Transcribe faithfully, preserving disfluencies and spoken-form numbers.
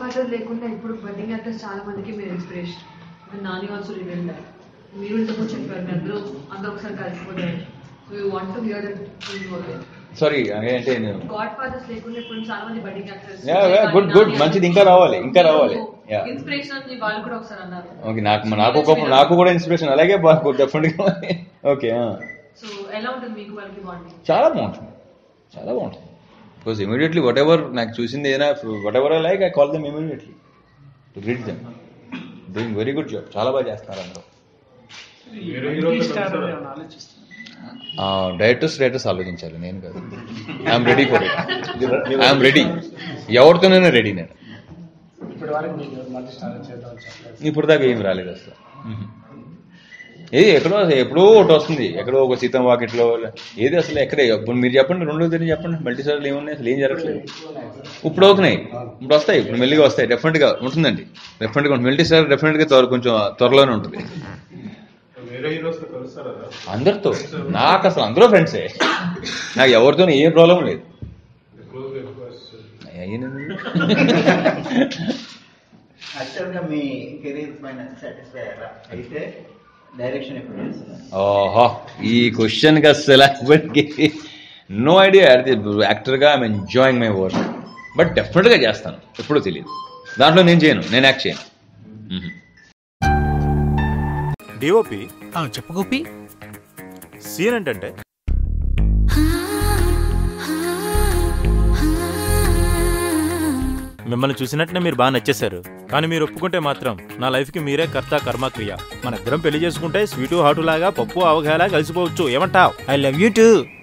Father లేకుండా ఇప్పుడు budding actors చాలా మందికి మీరు inspiration. Nani also reveal that. మీరు ఇంతకు చెప్పారు మీ అందరూ అందరూ ఒకసారి కలిసిపోతారు. So you want to hear that. Sorry అంటే గాడ్ ఫాదర్స్ లేకుండా ఇప్పుడు చాలా మంది బడ్డింగ్ యాక్టర్స్. గుడ్ గుడ్ మంచిది, ఇంకా రావాలి ఇంకా రావాలి. ఇన్స్పిరేషన్ అని వాళ్ళు కూడా ఒకసారి అన్నారు. ఓకే, నాకు నాకు ఒక నాకు కూడా ఇన్స్పిరేషన్ అలాగే డెఫినెట్ గా. ఓకే, సో ఎలా ఉంటుంది మీకు వాళ్ళకి బాండింగ్? చాలా బాగుంటుంది, చాలా బాగుంటుంది. బికాస్ ఇమీడియట్లీ వాట్ ఎవర్ నాకు చూసింది ఏదైనా whatever I like I call them immediately to read them. Doing very good job, చాలా బాగా చేస్తున్నారు అందరూ. డైరెక్టర్స్ డైరెక్టర్స్ ఆలోచించాలి, నేను కాదు. I'm ready for it, I'm ready. ఎవరితోనైనా రెడీ నేను. ఇప్పుడు దాకా ఏం రాలేదు అసలు. ఏది ఎక్కడో ఎప్పుడో ఒకటి వస్తుంది, ఎక్కడో ఒక సీతం వాకిట్లో ఏది అసలు ఎక్కడే. ఇప్పుడు మీరు చెప్పండి, రెండో తిరిగి చెప్పండి, మల్టీ స్టార్లు ఏమున్నాయి అసలు, ఏం జరగట్లేదు. ఇప్పుడు అవుతున్నాయి, ఇప్పుడు వస్తాయి, ఇప్పుడు మెల్లిగా వస్తాయి. డెఫినెట్ గా ఉంటుందండి, డెఫినెట్ గా మల్టీ స్టార్ డెఫినెట్ గా త్వర కొంచెం త్వరలోనే ఉంటుంది. అందరితో నాకు అసలు అందరూ ఫ్రెండ్సే, నాకు ఎవరితో ఏం ప్రాబ్లం లేదు. ఓహో, ఈ క్వశ్చన్ కి అసలు నో ఐడియా. యాక్టర్ గా I'm enjoying my work, but definite గా చేస్తాను. ఎప్పుడో తెలియదు, దాంట్లో నేను చేయను, నేను యాక్ట్ చేయను. డిఓపి చెప్పు గోపి. సీన్ ఏంటంటే మిమ్మల్ని చూసినట్టునే మీరు బాగా నచ్చేశారు, కానీ మీరు ఒప్పుకుంటే మాత్రం నా లైఫ్కి మీరే కర్త కర్మక్రియ. మన ఇద్దరం పెళ్లి చేసుకుంటే స్వీటు హాటు లాగా పప్పు అవగాలా కలిసిపోవచ్చు. ఏమంటావ్? I love you two.